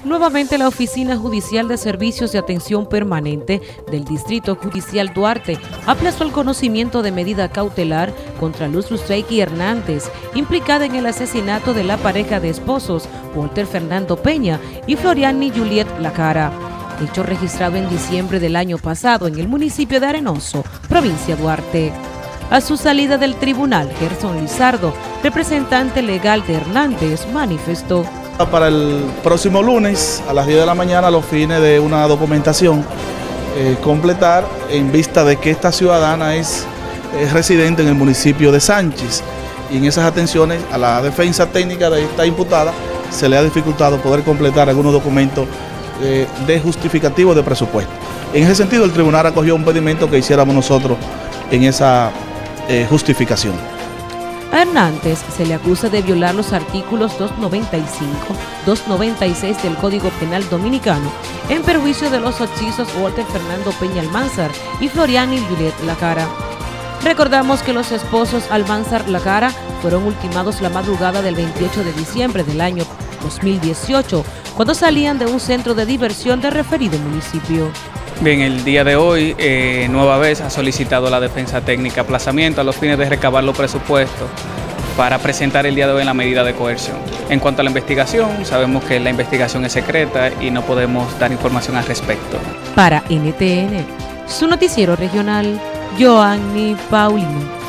Nuevamente, la Oficina Judicial de Servicios de Atención Permanente del Distrito Judicial Duarte aplazó el conocimiento de medida cautelar contra Luz Lustreiki Hernández, implicada en el asesinato de la pareja de esposos Walter Fernando Peña y Floriani Juliet Lacara, hecho registrado en diciembre del año pasado en el municipio de Arenoso, provincia Duarte. A su salida del tribunal, Gerson Lizardo, representante legal de Hernández, manifestó: para el próximo lunes a las 10 de la mañana, a los fines de una documentación completar, en vista de que esta ciudadana es residente en el municipio de Sánchez, y en esas atenciones a la defensa técnica de esta imputada se le ha dificultado poder completar algunos documentos de justificativo de presupuesto. En ese sentido, el tribunal acogió un pedimento que hiciéramos nosotros en esa justificación. A Hernández se le acusa de violar los artículos 295, 296 del Código Penal Dominicano en perjuicio de los occisos Walter Fernando Peña Almanzar y Floriani Juliet Lacara. Recordamos que los esposos Almanzar Lacara fueron ultimados la madrugada del 28 de diciembre del año 2018, cuando salían de un centro de diversión del referido municipio. Bien, el día de hoy, nueva vez ha solicitado la defensa técnica aplazamiento a los fines de recabar los presupuestos para presentar el día de hoy en la medida de coerción. En cuanto a la investigación, sabemos que la investigación es secreta y no podemos dar información al respecto. Para NTN, su noticiero regional, Joanny Paulino.